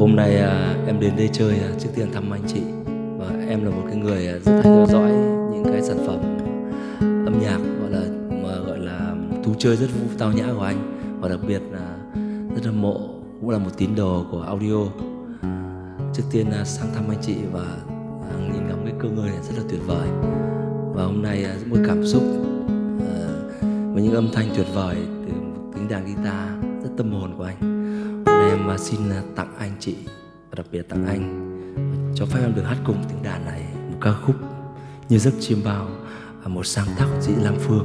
Hôm nay em đến đây chơi trước tiên thăm anh chị. Và em là một cái người rất hay theo dõi những cái sản phẩm âm nhạc gọi là thú chơi rất tao nhã của anh. Và đặc biệt là rất hâm mộ, cũng là một tín đồ của audio. Trước tiên sang thăm anh chị và nhìn ngắm cái cơ ngơi này rất là tuyệt vời. Và hôm nay một cảm xúc với những âm thanh tuyệt vời từ tiếng đàn guitar rất tâm hồn của anh. Hôm nay em xin tặng anh chị, và đặc biệt tặng anh, cho phép em được hát cùng tiếng đàn này một ca khúc Như Giấc Chiêm Bao, một sáng tác của chị Lam Phương.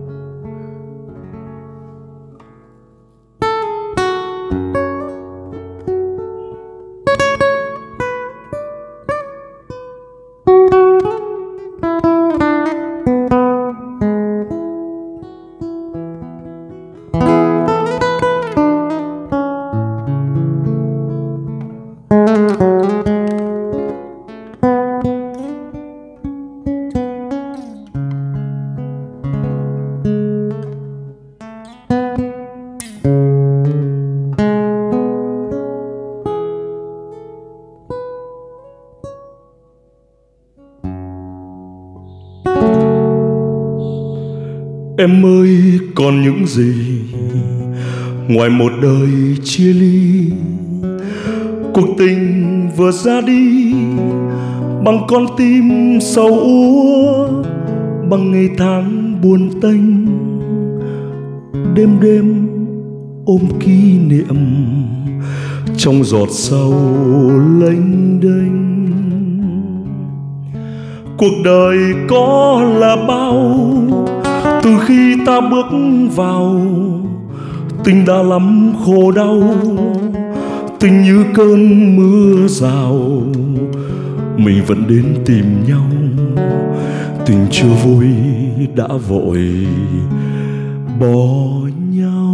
Em ơi, còn những gì ngoài một đời chia ly? Cuộc tình vừa ra đi bằng con tim sầu úa, bằng ngày tháng buồn tênh, đêm đêm ôm kỷ niệm trong giọt sầu lênh đênh. Cuộc đời có là bao, từ khi ta bước vào, tình đã lắm khổ đau, tình như cơn mưa rào, mình vẫn đến tìm nhau, tình chưa vui đã vội bỏ nhau.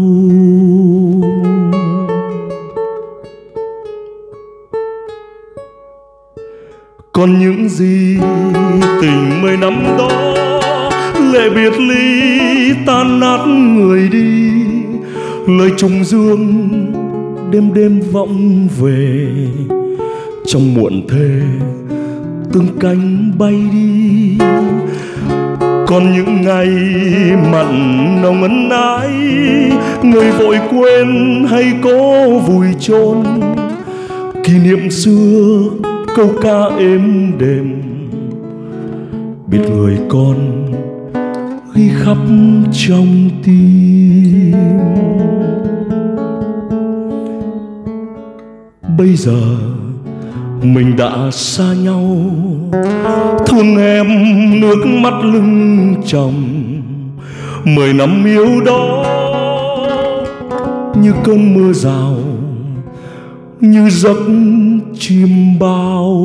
Còn những gì tình mấy năm đó, lệ biệt ly tan nát người đi, lời trùng dương đêm đêm vọng về, trong muộn thề từng cánh bay đi. Còn những ngày mặn nồng ân ái, người vội quên hay cố vùi chôn kỷ niệm xưa, câu ca êm đềm biết người con ghi khắp trong tim. Bây giờ mình đã xa nhau, thương em nước mắt lưng tròng. 10 năm yêu đó như cơn mưa rào, như giấc chim bao.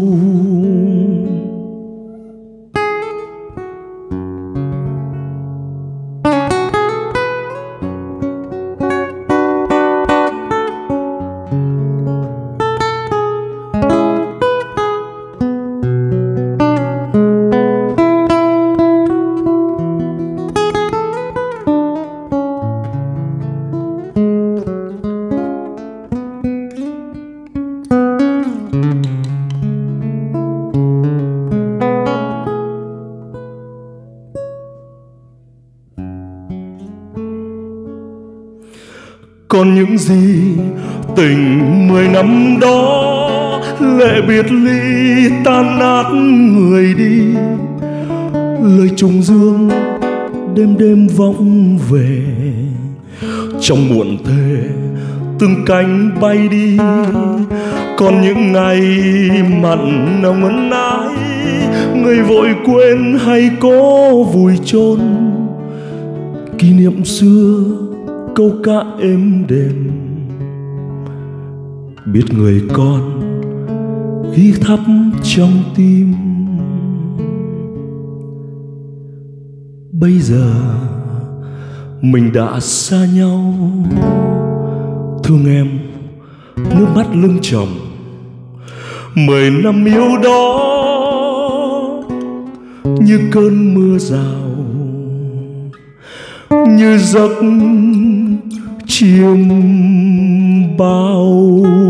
Còn những gì tình 10 năm đó, lệ biệt ly tan nát người đi, lời trùng dương đêm đêm vọng về, trong muộn thề từng cánh bay đi. Còn những ngày mặn nồng ân ái, người vội quên hay cố vùi chôn kỷ niệm xưa, câu ca êm đềm biết người con ghi thắp trong tim. Bây giờ mình đã xa nhau, thương em nước mắt lưng tròng. 10 năm yêu đó như cơn mưa rào, như giấc chim bao.